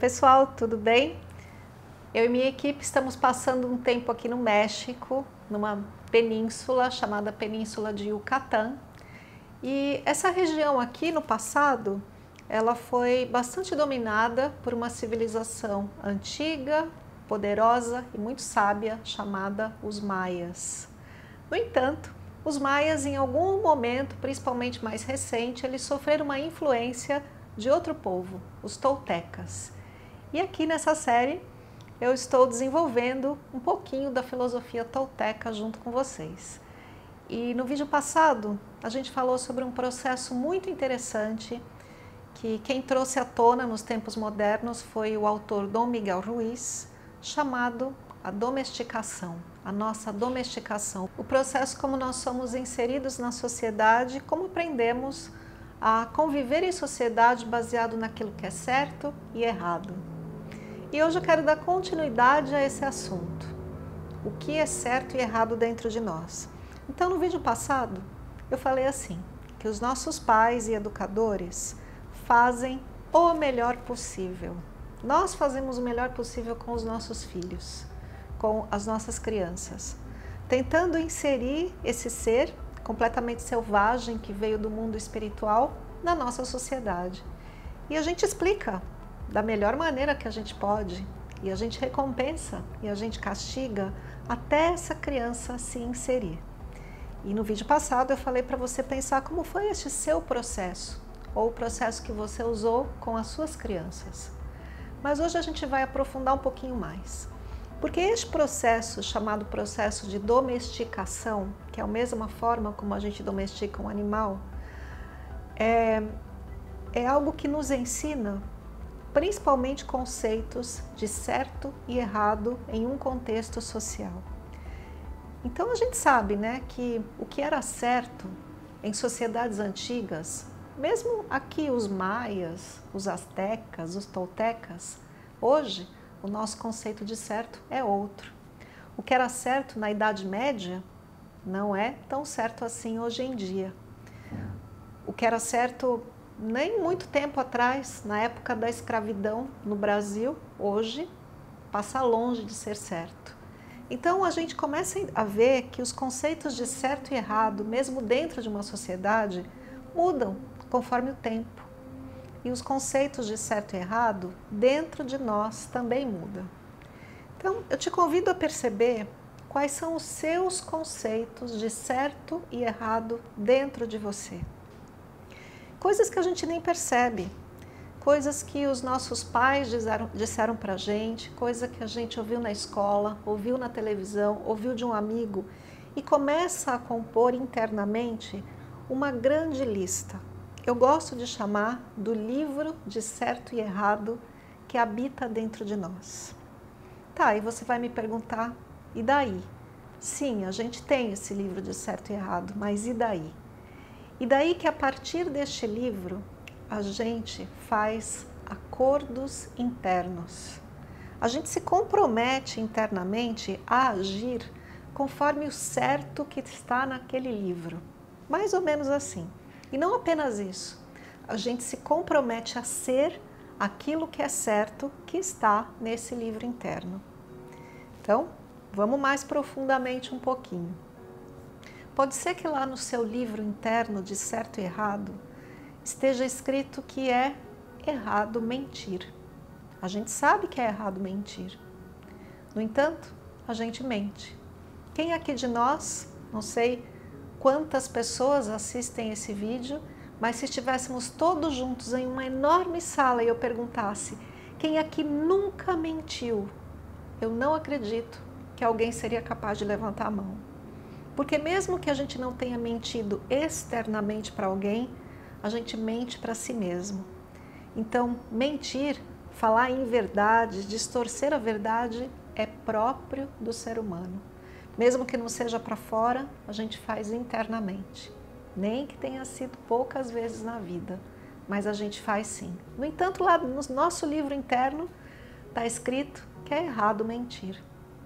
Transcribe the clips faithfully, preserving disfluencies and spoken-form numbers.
pessoal, tudo bem? Eu e minha equipe estamos passando um tempo aqui no México, numa península chamada Península de Yucatán. E essa região aqui, no passado, ela foi bastante dominada por uma civilização antiga, poderosa e muito sábia, chamada os Maias. No entanto, os Maias, em algum momento, principalmente mais recente, eles sofreram uma influência de outro povo, os Toltecas. E aqui nessa série eu estou desenvolvendo um pouquinho da filosofia tolteca junto com vocês. E no vídeo passado a gente falou sobre um processo muito interessante que quem trouxe à tona nos tempos modernos foi o autor Dom Miguel Ruiz, chamado a domesticação, a nossa domesticação. O processo como nós somos inseridos na sociedade, como aprendemos a conviver em sociedade baseado naquilo que é certo e errado. E hoje eu quero dar continuidade a esse assunto. O que é certo e errado dentro de nós. Então, no vídeo passado, eu falei assim, que os nossos pais e educadores fazem o melhor possível. Nós fazemos o melhor possível com os nossos filhos, com as nossas crianças, tentando inserir esse ser completamente selvagem que veio do mundo espiritual na nossa sociedade. E a gente explica da melhor maneira que a gente pode, e a gente recompensa e a gente castiga até essa criança se inserir. E no vídeo passado eu falei para você pensar como foi este seu processo, ou o processo que você usou com as suas crianças. Mas hoje a gente vai aprofundar um pouquinho mais. Porque este processo, chamado processo de domesticação, que é a mesma forma como a gente domestica um animal, é, é algo que nos ensina principalmente conceitos de certo e errado em um contexto social. Então a gente sabe, né, que o que era certo em sociedades antigas, mesmo aqui os maias, os astecas, os toltecas, hoje o nosso conceito de certo é outro. O que era certo na Idade Média não é tão certo assim hoje em dia. O que era certo nem muito tempo atrás, na época da escravidão no Brasil, hoje passa longe de ser certo. Então a gente começa a ver que os conceitos de certo e errado, mesmo dentro de uma sociedade, mudam conforme o tempo. E os conceitos de certo e errado dentro de nós também mudam. Então eu te convido a perceber quais são os seus conceitos de certo e errado dentro de você. Coisas que a gente nem percebe, coisas que os nossos pais disseram, disseram pra gente, coisa que a gente ouviu na escola, ouviu na televisão, ouviu de um amigo e começa a compor internamente uma grande lista. Eu gosto de chamar do livro de certo e errado que habita dentro de nós. Tá, e você vai me perguntar, e daí? Sim, a gente tem esse livro de certo e errado, mas e daí? E daí que a partir deste livro, a gente faz acordos internos. A gente se compromete internamente a agir conforme o certo que está naquele livro. Mais ou menos assim. E não apenas isso, a gente se compromete a ser aquilo que é certo que está nesse livro interno. Então, vamos mais profundamente um pouquinho. Pode ser que lá no seu livro interno de certo e errado esteja escrito que é errado mentir. A gente sabe que é errado mentir. No entanto, a gente mente. Quem aqui de nós, não sei quantas pessoas assistem esse vídeo, mas se estivéssemos todos juntos em uma enorme sala e eu perguntasse quem aqui nunca mentiu, eu não acredito que alguém seria capaz de levantar a mão. Porque mesmo que a gente não tenha mentido externamente para alguém, a gente mente para si mesmo. Então, mentir, falar em verdade, distorcer a verdade é próprio do ser humano. Mesmo que não seja para fora, a gente faz internamente. Nem que tenha sido poucas vezes na vida, mas a gente faz sim. No entanto, lá no nosso livro interno está escrito que é errado mentir.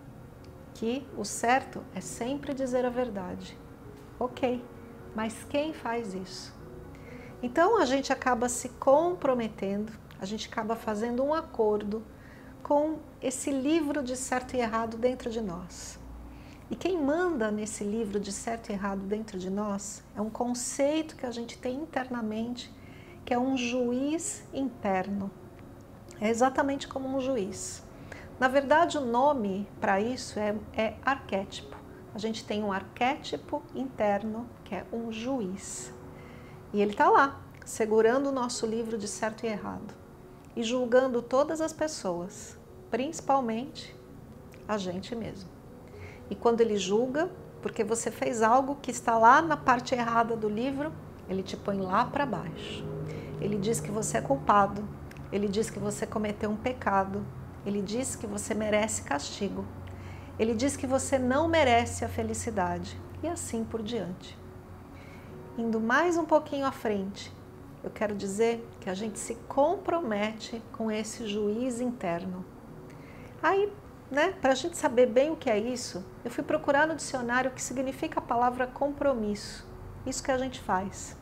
Que o certo é sempre dizer a verdade. Ok, mas quem faz isso? Então a gente acaba se comprometendo a gente acaba fazendo um acordo com esse livro de certo e errado dentro de nós. E quem manda nesse livro de certo e errado dentro de nós é um conceito que a gente tem internamente, que é um juiz interno. É exatamente como um juiz. Na verdade, o nome para isso é, é arquétipo. A gente tem um arquétipo interno, que é um juiz. E ele está lá, segurando o nosso livro de certo e errado. E julgando todas as pessoas, principalmente a gente mesmo. E quando ele julga, porque você fez algo que está lá na parte errada do livro, ele te põe lá para baixo. Ele diz que você é culpado, ele diz que você cometeu um pecado, ele diz que você merece castigo, ele diz que você não merece a felicidade e assim por diante. Indo mais um pouquinho à frente, eu quero dizer que a gente se compromete com esse juiz interno. Aí, né, para a gente saber bem o que é isso, eu fui procurar no dicionário o que significa a palavra compromisso. Isso que a gente faz.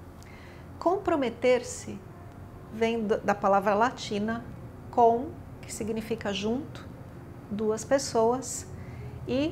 Comprometer-se vem da palavra latina com, que significa junto, duas pessoas, e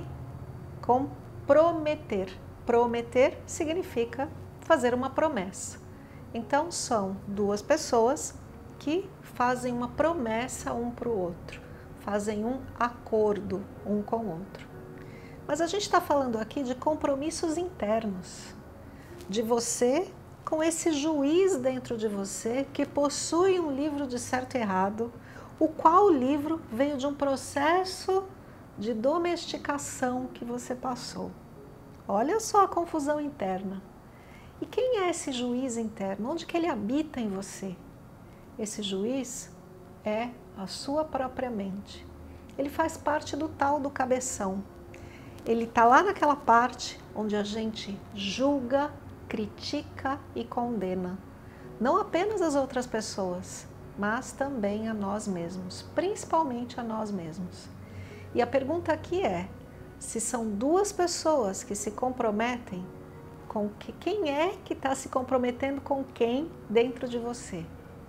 comprometer. Prometer significa fazer uma promessa. Então, são duas pessoas que fazem uma promessa um para o outro, fazem um acordo um com o outro. Mas a gente está falando aqui de compromissos internos, de você com esse juiz dentro de você que possui um livro de certo e errado, o qual livro veio de um processo de domesticação que você passou. Olha só a confusão interna. E quem é esse juiz interno? Onde que ele habita em você? Esse juiz é a sua própria mente. Ele faz parte do tal do cabeção. Ele está lá naquela parte onde a gente julga, critica e condena. Não apenas as outras pessoas, mas também a nós mesmos, principalmente a nós mesmos. E a pergunta aqui é, se são duas pessoas que se comprometem, com que, quem é que está se comprometendo com quem dentro de você?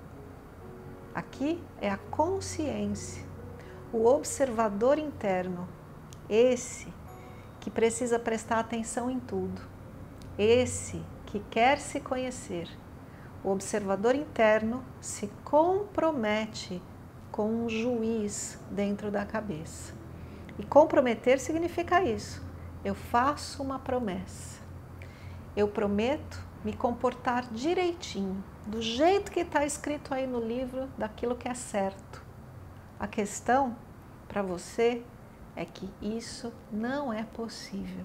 Aqui é a consciência, o observador interno, esse que precisa prestar atenção em tudo, esse que quer se conhecer. O observador interno se compromete com um juiz dentro da cabeça. E comprometer significa isso. Eu faço uma promessa. Eu prometo me comportar direitinho, do jeito que está escrito aí no livro, daquilo que é certo. A questão para você é que isso não é possível.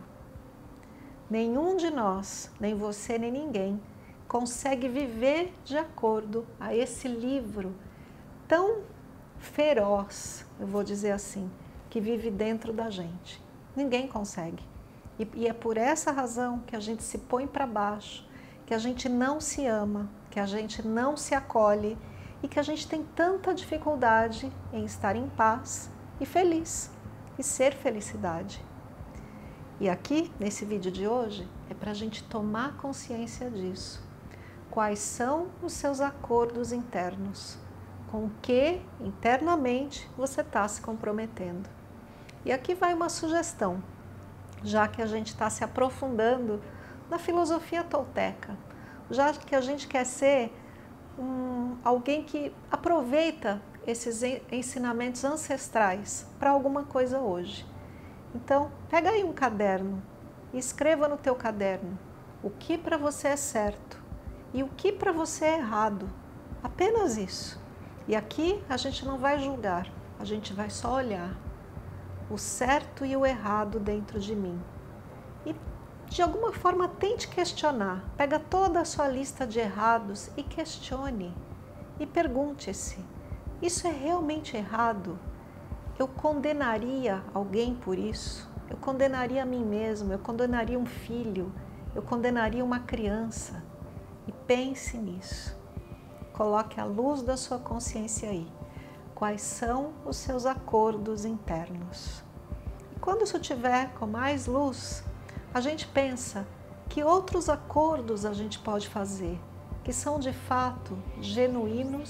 Nenhum de nós, nem você, nem ninguém, consegue viver de acordo a esse livro tão feroz, eu vou dizer assim, que vive dentro da gente. Ninguém consegue. E, e é por essa razão que a gente se põe para baixo, que a gente não se ama, que a gente não se acolhe e que a gente tem tanta dificuldade em estar em paz e feliz, e ser felicidade. E aqui, nesse vídeo de hoje, é para a gente tomar consciência disso. Quais são os seus acordos internos? Com o que internamente você está se comprometendo? E aqui vai uma sugestão, já que a gente está se aprofundando na filosofia tolteca, já que a gente quer ser um, alguém que aproveita esses ensinamentos ancestrais para alguma coisa hoje. Então, pega aí um caderno e escreva no teu caderno o que para você é certo e o que para você é errado. Apenas isso. E aqui a gente não vai julgar, a gente vai só olhar o certo e o errado dentro de mim. E de alguma forma tente questionar. Pega toda a sua lista de errados e questione. E pergunte-se, isso é realmente errado? Eu condenaria alguém por isso? Eu condenaria a mim mesmo, eu condenaria um filho, eu condenaria uma criança? E pense nisso. Coloque a luz da sua consciência aí. Quais são os seus acordos internos? E quando isso tiver com mais luz, a gente pensa que outros acordos a gente pode fazer, que são de fato genuínos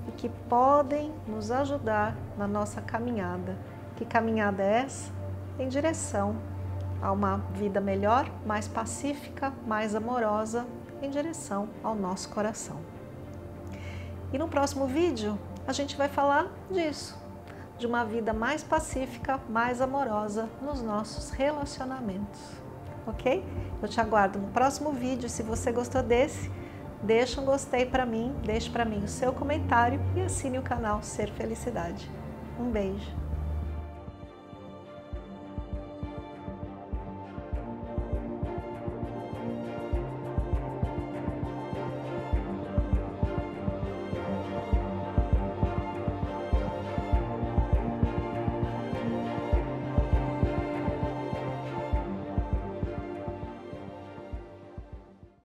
e que podem nos ajudar na nossa caminhada. Que caminhada é essa? Em direção a uma vida melhor, mais pacífica, mais amorosa, em direção ao nosso coração. E no próximo vídeo a gente vai falar disso, de uma vida mais pacífica, mais amorosa nos nossos relacionamentos, ok? Eu te aguardo no próximo vídeo. Se você gostou desse, deixa um gostei para mim, deixe para mim o seu comentário e assine o canal Ser Felicidade. Um beijo!